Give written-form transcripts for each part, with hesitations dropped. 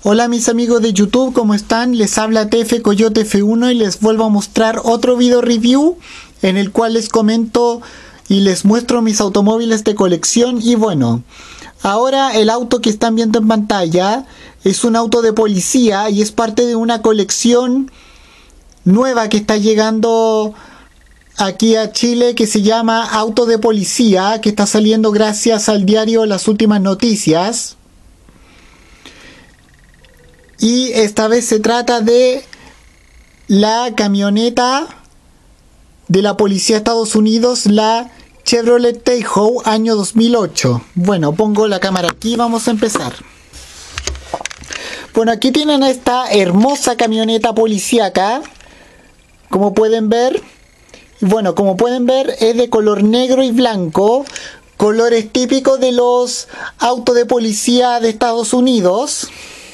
Hola mis amigos de YouTube, ¿cómo están? Les habla TF Coyote F1 y les vuelvo a mostrar otro video review en el cual les comento y les muestro mis automóviles de colección. Y bueno, ahora el auto que están viendo en pantalla es un auto de policía y es parte de una colección nueva que está llegando aquí a Chile, que se llama Auto de Policía, que está saliendo gracias al diario Las Últimas Noticias. Y esta vez se trata de la camioneta de la policía de Estados Unidos, la Chevrolet Tahoe año 2008. Bueno, pongo la cámara aquí, vamos a empezar. Bueno, aquí tienen esta hermosa camioneta policíaca, como pueden ver. Bueno, como pueden ver es de color negro y blanco, colores típicos de los autos de policía de Estados Unidos.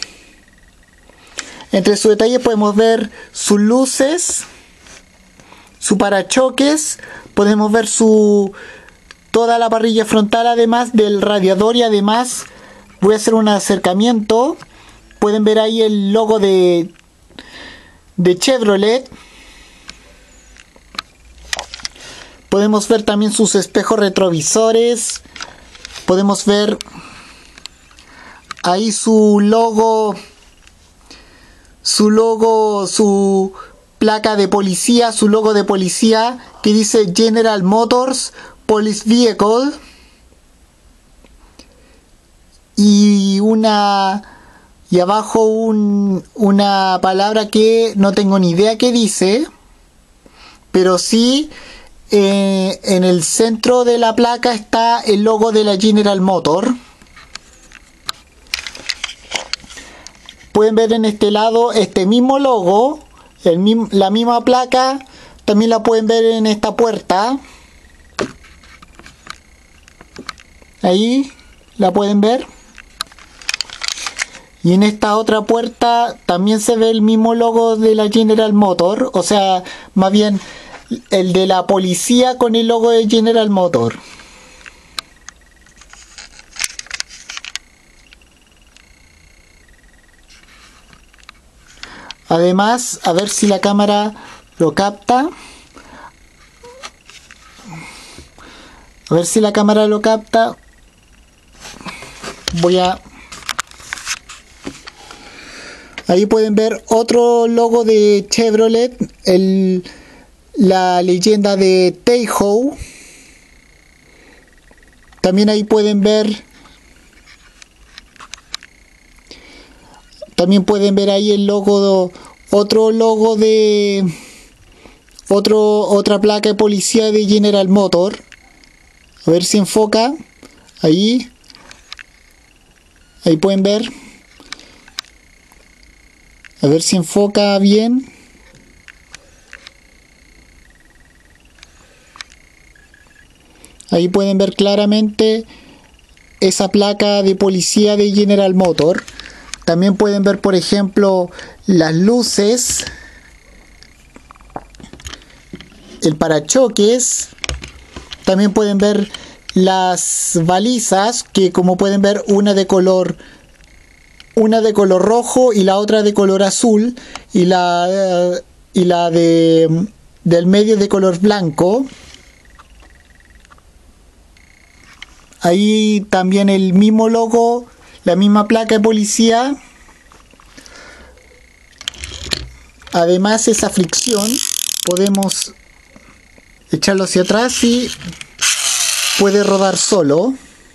Entre sus detalles podemos ver sus luces, su parachoques, podemos ver toda la parrilla frontal, además del radiador, y además voy a hacer un acercamiento. Pueden ver ahí el logo de Chevrolet. Podemos ver también sus espejos retrovisores. Podemos ver ahí su logo, su placa de policía, su logo de policía que dice General Motors Police Vehicle. Y abajo una palabra que no tengo ni idea qué dice, pero sí en el centro de la placa está el logo de la General Motors. Pueden ver en este lado este mismo logo, la misma placa, también la pueden ver en esta puerta. Ahí la pueden ver. Y en esta otra puerta también se ve el mismo logo de la General Motors, o sea, más bien el de la policía con el logo de General Motors. Además, a ver si la cámara lo capta. A ver si la cámara lo capta. Ahí pueden ver otro logo de Chevrolet, la leyenda de Tahoe. También ahí pueden ver. También pueden ver ahí el logo, otro logo de otra placa de policía de General Motors. A ver si enfoca. Ahí pueden ver. A ver si enfoca bien. Ahí pueden ver claramente esa placa de policía de General Motors. También pueden ver, por ejemplo, las luces, el parachoques. También pueden ver las balizas, que como pueden ver, una de color rojo y la otra de color azul, y la del medio de color blanco. Ahí también el mismo logo, la misma placa de policía. Además, esa fricción podemos echarlo hacia atrás y puede rodar solo.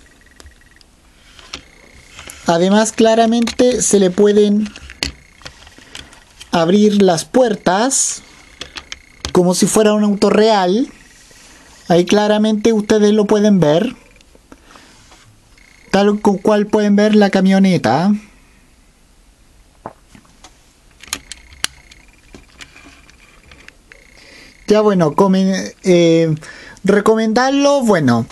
Además, claramente se le pueden abrir las puertas como si fuera un auto real. Ahí claramente ustedes lo pueden ver, tal cual pueden ver la camioneta. Ya bueno, recomendarlo, bueno,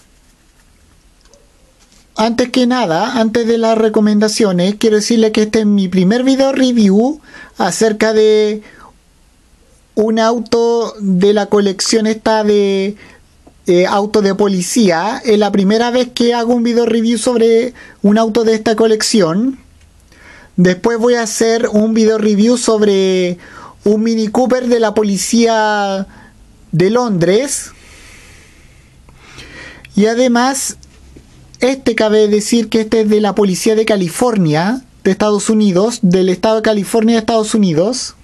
antes que nada, antes de las recomendaciones, quiero decirle que este es mi primer video review acerca de un auto de la colección esta de auto de policía. Es la primera vez que hago un video review sobre un auto de esta colección. Después voy a hacer un video review sobre un Mini Cooper de la policía de Londres. Y además, cabe decir que este es de la policía de California, de Estados Unidos, del estado de California de Estados Unidos.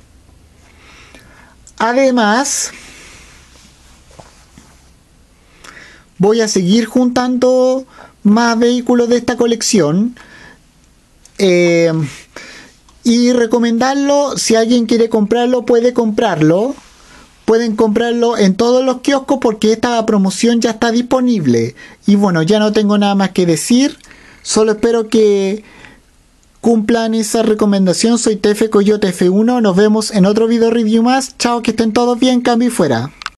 Además, voy a seguir juntando más vehículos de esta colección. Y recomendarlo, si alguien quiere comprarlo, puede comprarlo. Pueden comprarlo en todos los kioscos porque esta promoción ya está disponible. Y bueno, ya no tengo nada más que decir. Solo espero que cumplan esa recomendación. Soy TF Coyote F1. Nos vemos en otro video review más. Chao, que estén todos bien. Cambio y fuera.